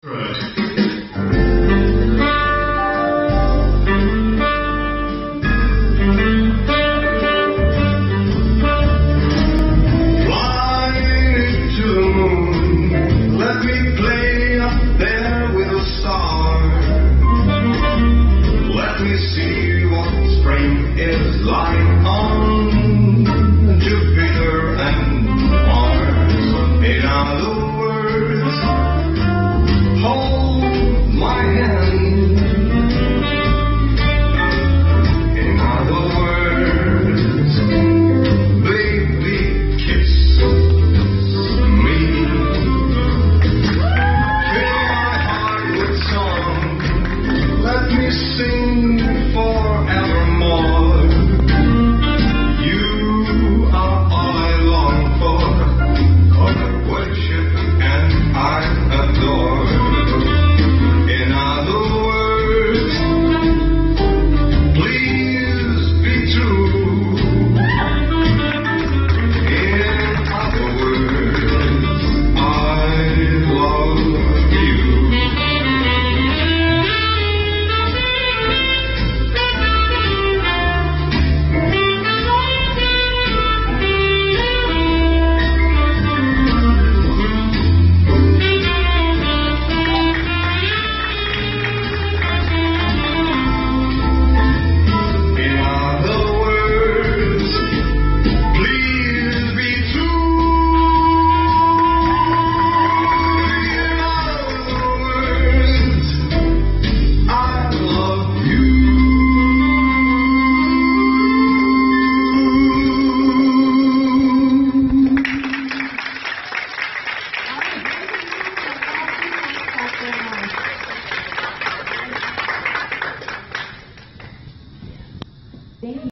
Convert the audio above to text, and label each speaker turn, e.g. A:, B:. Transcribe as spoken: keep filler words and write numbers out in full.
A: See what spring is like on Jupiter and Mars. In other words, hold my hand. In other words, baby, kiss me. Fill my heart with song. Let me sing forevermore. You are all I long for, all I worship and I adore. In other words, please be true. In other words, I love you.
B: Thank you.